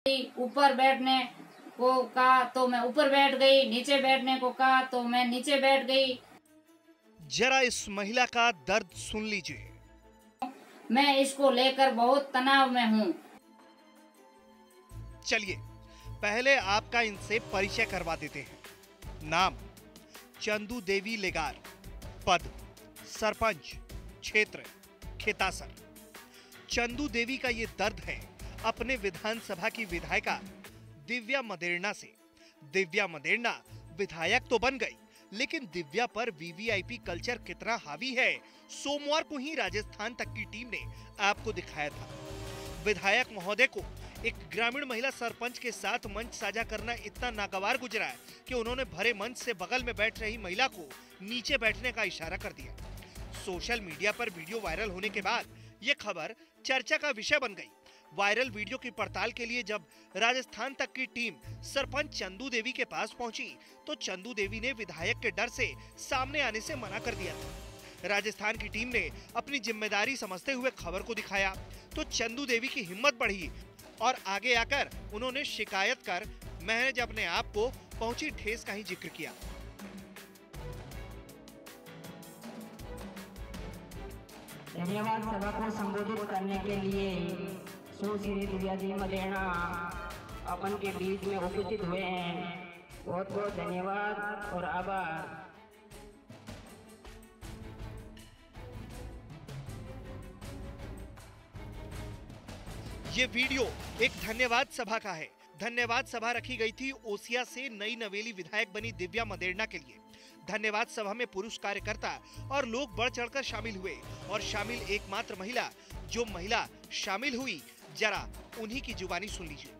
ऊपर बैठने को कहा तो मैं ऊपर बैठ गई, नीचे बैठने को कहा तो मैं नीचे बैठ गई। जरा इस महिला का दर्द सुन लीजिए। मैं इसको लेकर बहुत तनाव में हूँ। चलिए पहले आपका इनसे परिचय करवा देते हैं। नाम चंदू देवी लेगार, पद सरपंच, क्षेत्र खेतासर। चंदू देवी का ये दर्द है अपने विधानसभा की विधायिका दिव्या मदेरणा से। दिव्या मदेरणा विधायक तो बन गई, लेकिन दिव्या पर वीवीआईपी कल्चर कितना हावी है, सोमवार को ही राजस्थान तक की टीम ने आपको दिखाया था। विधायक महोदय को एक ग्रामीण महिला सरपंच के साथ मंच साझा करना इतना नागवार गुजरा है कि उन्होंने भरे मंच से बगल में बैठ रही महिला को नीचे बैठने का इशारा कर दिया। सोशल मीडिया पर वीडियो वायरल होने के बाद ये खबर चर्चा का विषय बन गई। वायरल वीडियो की पड़ताल के लिए जब राजस्थान तक की टीम सरपंच चंदू देवी के पास पहुंची तो चंदू देवी ने विधायक के डर से सामने आने से मना कर दिया था। राजस्थान की टीम ने अपनी जिम्मेदारी समझते हुए खबर को दिखाया तो चंदू देवी की हिम्मत बढ़ी और आगे आकर उन्होंने शिकायत कर महज अपने आप को पहुंची ठेस का ही जिक्र किया। धन्यवाद। सभा को संबोधित करने के लिए सुश्री दिव्या जी मदेरणा अपन के बीच में उपस्थित हुए हैं। बहुत बहुत धन्यवाद और आभार। ये वीडियो एक धन्यवाद सभा का है। धन्यवाद सभा रखी गई थी ओसिया से नई नवेली विधायक बनी दिव्या मदेरणा के लिए। धन्यवाद सभा में पुरुष कार्यकर्ता और लोग बढ़ चढ़कर शामिल हुए और शामिल एकमात्र महिला जो महिला शामिल हुई, जरा उन्हीं की जुबानी सुन लीजिए।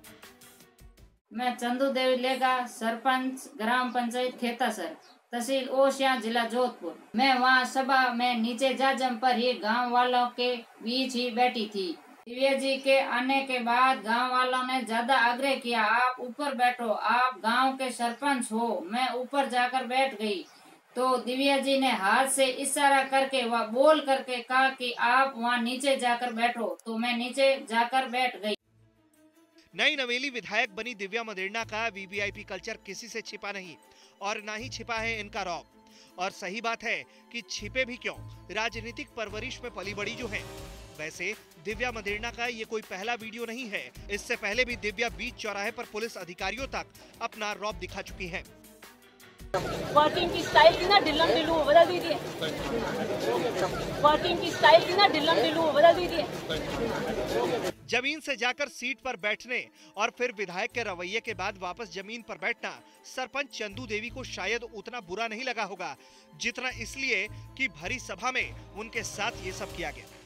मैं चंदू देवी लेगार, सरपंच ग्राम पंचायत खेतासर, तहसील ओसिया, जिला जोधपुर। मैं वहाँ सभा में नीचे जाजम पर ही गांव वालों के बीच ही बैठी थी। दिव्या जी के आने के बाद गांव वालों ने ज्यादा आग्रह किया, आप ऊपर बैठो, आप गांव के सरपंच हो। मैं ऊपर जाकर बैठ गई तो दिव्या जी ने हाथ से इशारा करके व बोल करके कहा कि आप वहां नीचे जाकर बैठो, तो मैं नीचे जाकर बैठ गई। नई नवेली विधायक बनी दिव्या मदेरणा का वीवीआईपी कल्चर किसी से छिपा नहीं और ना ही छिपा है इनका रौब। और सही बात है कि छिपे भी क्यों, राजनीतिक परवरिश में पली बड़ी जो है। वैसे दिव्या मदेरणा का ये कोई पहला वीडियो नहीं है। इससे पहले भी दिव्या बीच चौराहे पर पुलिस अधिकारियों तक अपना रौब दिखा चुकी हैं। वर्किंग की स्टाइल की ना ढिल्लम ढिल्लू बदल दीजिए। वर्किंग की स्टाइल की ना ढिल्लम ढिल्लू बदल दीजिए। जमीन से जाकर सीट पर बैठने और फिर विधायक के रवैये के बाद वापस जमीन पर बैठना सरपंच चंदू देवी को शायद उतना बुरा नहीं लगा होगा जितना इसलिए कि भरी सभा में उनके साथ ये सब किया गया।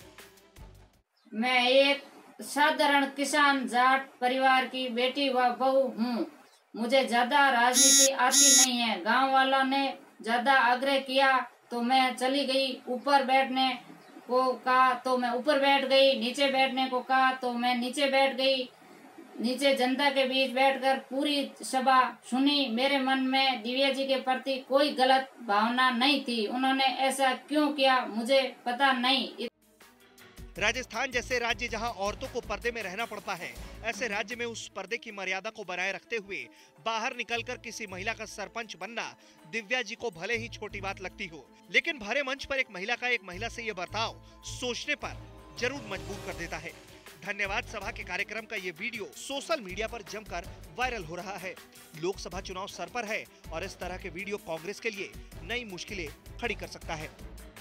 मैं एक साधारण किसान जाट परिवार की बेटी व बहू हूँ। मुझे ज्यादा राजनीति आती नहीं है। गांव वालों ने ज्यादा आग्रह किया तो मैं चली गई। ऊपर बैठने को कहा तो मैं ऊपर बैठ गई, नीचे बैठने को कहा तो मैं नीचे बैठ गई। नीचे जनता के बीच बैठकर पूरी सभा सुनी। मेरे मन में दिव्या जी के प्रति कोई गलत भावना नहीं थी। उन्होंने ऐसा क्यों किया मुझे पता नहीं। राजस्थान जैसे राज्य जहां औरतों को पर्दे में रहना पड़ता है, ऐसे राज्य में उस पर्दे की मर्यादा को बनाए रखते हुए बाहर निकलकर किसी महिला का सरपंच बनना दिव्या जी को भले ही छोटी बात लगती हो, लेकिन भरे मंच पर एक महिला का एक महिला से ये बर्ताव सोचने पर जरूर मजबूर कर देता है। धन्यवाद सभा के कार्यक्रम का ये वीडियो सोशल मीडिया पर जमकर वायरल हो रहा है। लोकसभा चुनाव सर पर है और इस तरह के वीडियो कांग्रेस के लिए नई मुश्किलें खड़ी कर सकता है।